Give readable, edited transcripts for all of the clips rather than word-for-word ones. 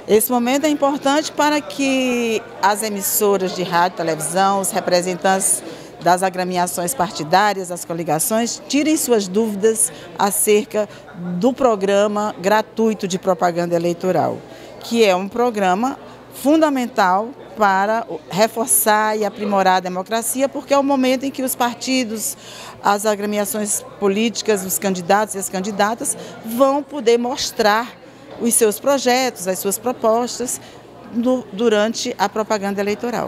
Esse momento é importante para que as emissoras de rádio e televisão, os representantes das agremiações partidárias, as coligações, tirem suas dúvidas acerca do programa gratuito de propaganda eleitoral, que é um programa fundamental para reforçar e aprimorar a democracia, porque é o momento em que os partidos, as agremiações políticas, os candidatos e as candidatas vão poder mostrar os seus projetos, as suas propostas durante a propaganda eleitoral.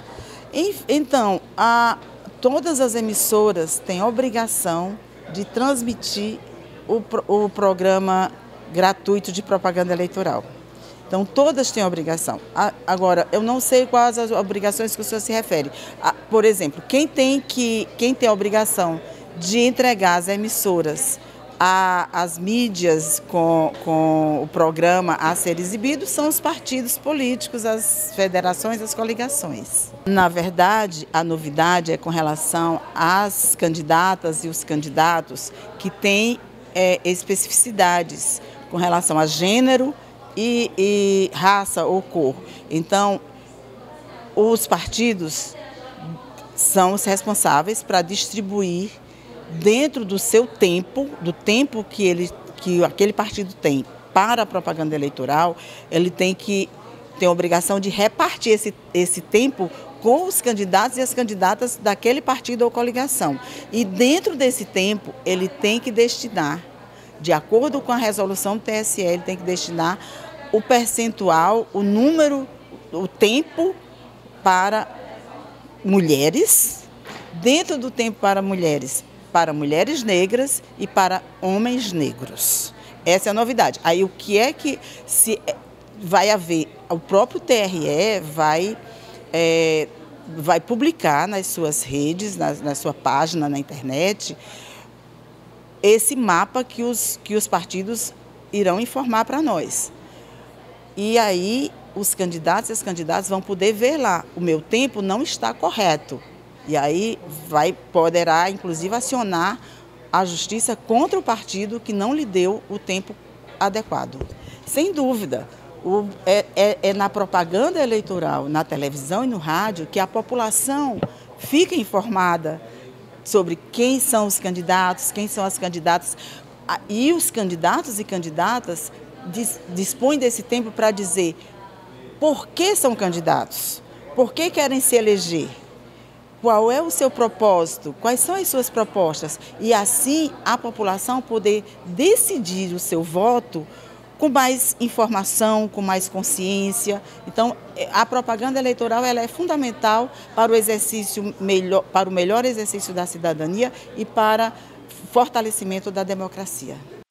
Então, todas as emissoras têm a obrigação de transmitir o programa gratuito de propaganda eleitoral. Então, todas têm a obrigação. Agora, eu não sei quais as obrigações que o senhor se refere. Por exemplo, quem tem a obrigação de entregar às emissoras as mídias com o programa a ser exibido são os partidos políticos, as federações, as coligações. Na verdade, a novidade é com relação às candidatas e os candidatos que têm especificidades com relação a gênero e raça ou cor. Então, os partidos são os responsáveis para distribuir dentro do seu tempo, do tempo que aquele partido tem para a propaganda eleitoral, ele tem a obrigação de repartir esse tempo com os candidatos e as candidatas daquele partido ou coligação. E dentro desse tempo, ele tem que destinar, de acordo com a resolução do TSE, ele tem que destinar o percentual, o número, o tempo para mulheres, dentro do tempo para mulheres negras e para homens negros. Essa é a novidade. Aí o que é que vai haver? O próprio TRE vai publicar nas suas redes, na sua página na internet, esse mapa que os partidos irão informar para nós. E aí os candidatos e as candidatas vão poder ver lá, o meu tempo não está correto. E aí poderá, inclusive, acionar a justiça contra o partido que não lhe deu o tempo adequado. Sem dúvida, é na propaganda eleitoral, na televisão e no rádio, que a população fica informada sobre quem são os candidatos, quem são as candidatas. E os candidatos e candidatas dispõem desse tempo para dizer por que são candidatos, por que querem se eleger. Qual é o seu propósito? Quais são as suas propostas? E assim a população poder decidir o seu voto com mais informação, com mais consciência. Então, a propaganda eleitoral ela é fundamental para o melhor exercício da cidadania e para o fortalecimento da democracia.